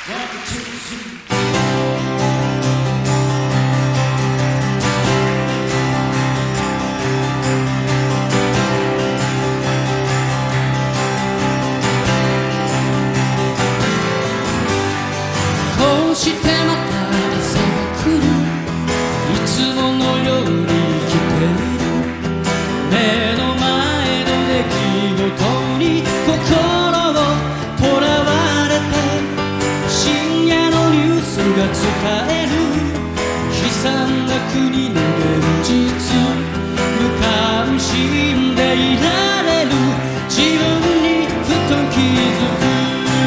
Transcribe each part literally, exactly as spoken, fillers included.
こうしてまた朝が来る、いつものように来ている。目の前の出来事に心をとらわれて、深夜のニュースが伝える悲惨な国の現実、無関心でいられる自分にふと気づく。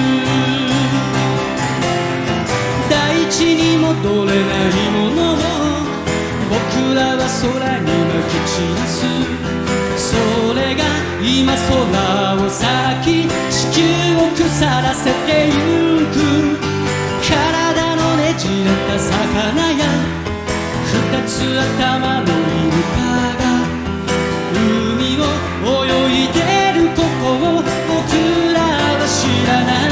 大地に戻れないものを僕らは空にまき散らす。それが今空を咲き、地球を腐らせてゆく。体のねじれた魚や二つ頭のイルカが海を泳いでることを僕らは知らない。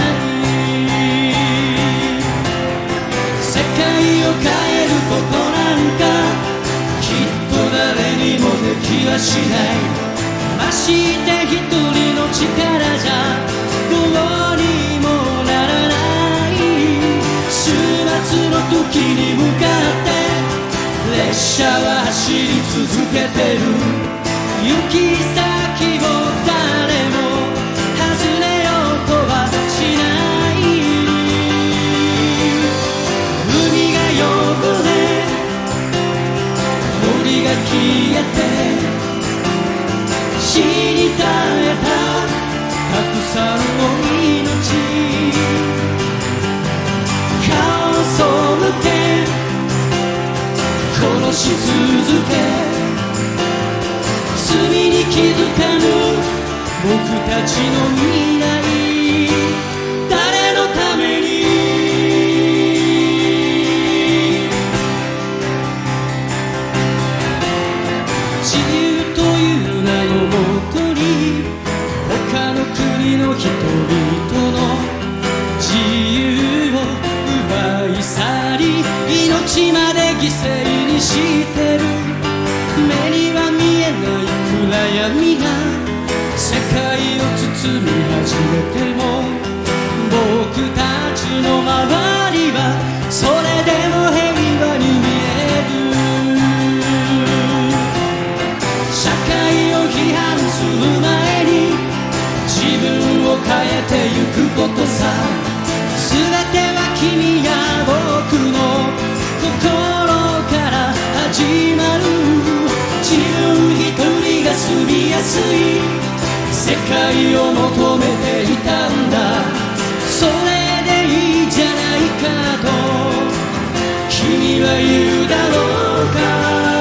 世界を変えることなんかきっと誰にもできはしない。まして一人の力じゃどうにもならない。週末の時に向かって列車は走り続けてる。行き先を誰も尋ねようとはしない。海が汚れ森が消えて死に絶えたたくさんの命、顔を背け殺し続け、罪に気づかぬ僕たちの未来、誰のために。自由という名のもとに他の国の人々の自由を奪い去り、命まで犠牲にしてる。目には見えない暗闇が世界を包み始めても、僕たちの周りはそれでも平和に見える。社会を批判する前に自分を変えてゆくことさ。全ては君や僕の心から始まる。自分一人が住みやすい世界を求めていたんだ。それでいいじゃないかと君は言うだろうか。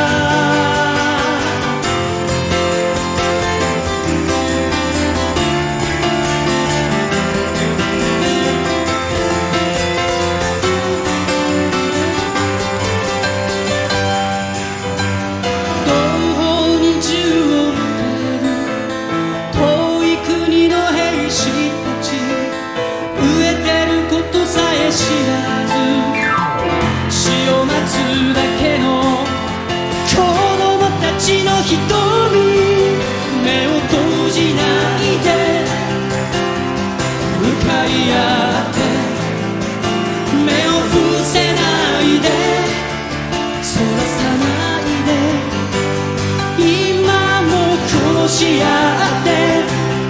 知らず死を待つだけの子供たちの瞳、目を閉じないで向かい合って目を伏せないでそらさないで、今も殺し合って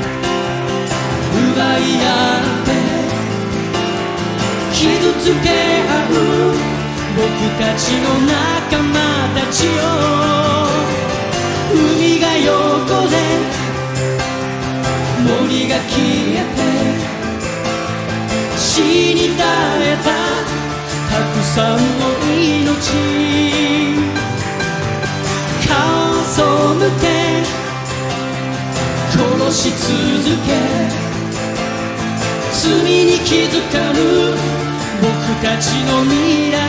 奪い合って傷つけ合う僕たちの仲間たちを。海が汚れ森が消えて死に絶えたたくさんの命、顔を背け殺し続け、罪に気づかぬ僕たちの未来、